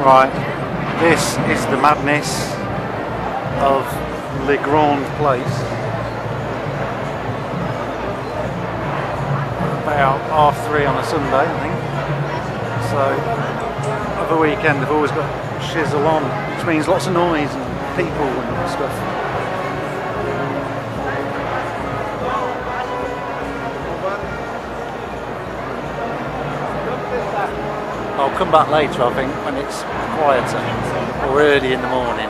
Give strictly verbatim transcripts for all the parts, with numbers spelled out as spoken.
Right, this is the madness of Le Grand Place. About half three on a Sunday, I think. So, of a weekend they've always got shizzle on, which means lots of noise and people and stuff. I'll come back later, I think, when it's quieter, or early in the morning.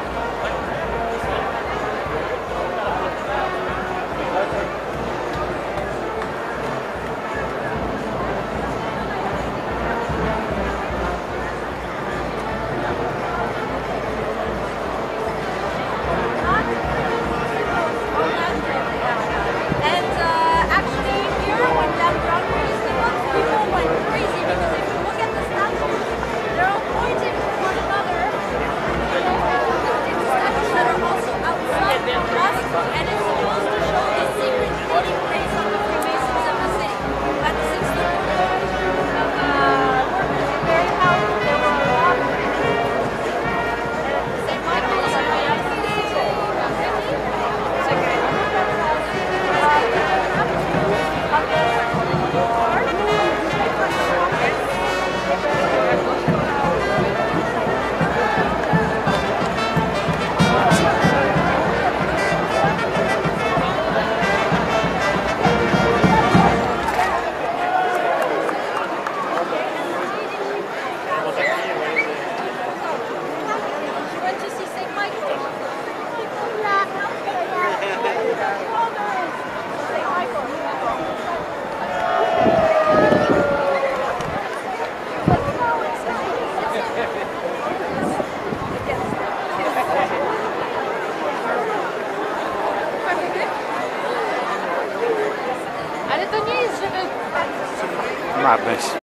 Madness.